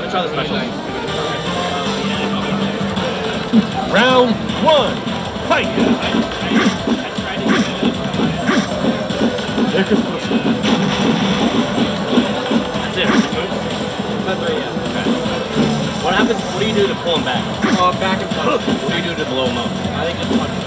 me try the special. Round 1, fight! That's it. That's right, yeah. Okay. What happens? What do you do to pull him back? Back and punch. What do you do to blow him up? I think just punch.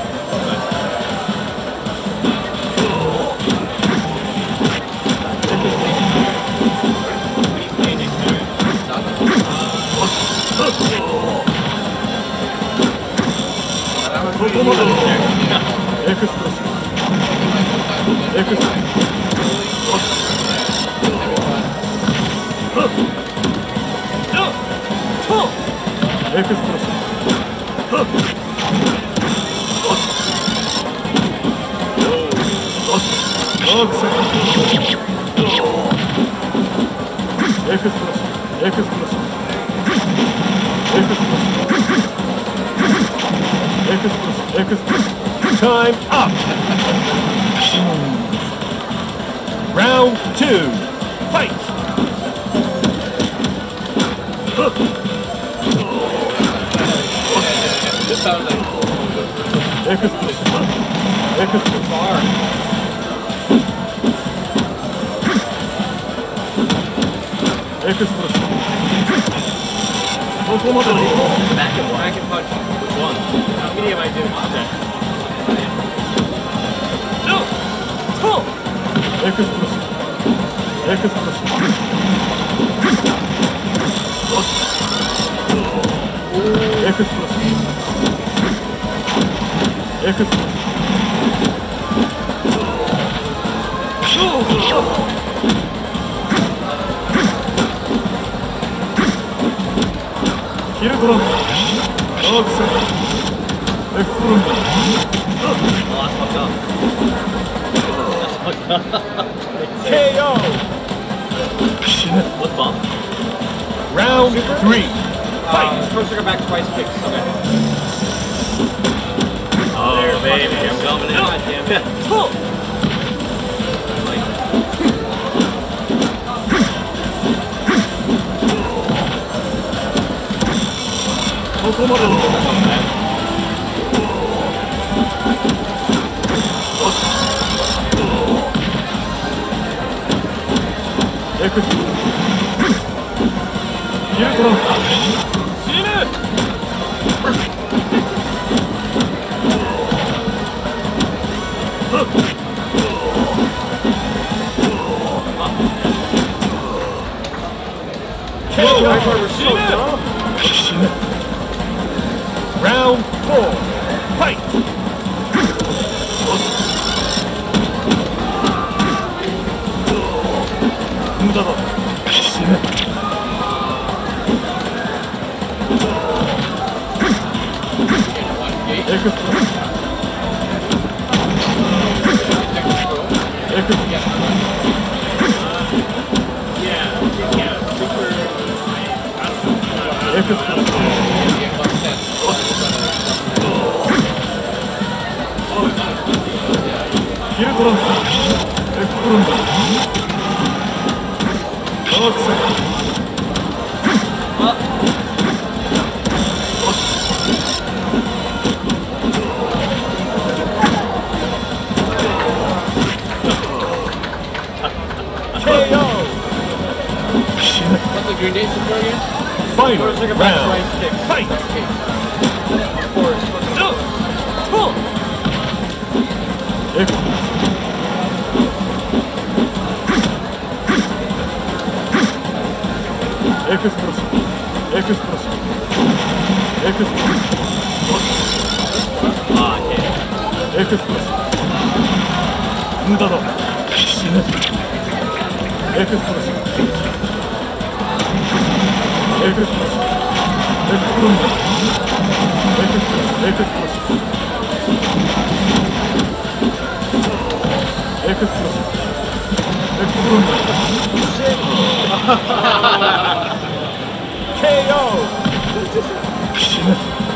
Time up! Round 2, fight! This sounds like far. Back and punch. Which one? Medium I do. Okay. KO! What's bump? Round 3, fight! First trigger back twice kicks. Okay. Oh, baby, I'm coming in. God damn it. Round 4, fight! Green Day super again? Final First trigger back round, twice kicks. fight! Of course. KO!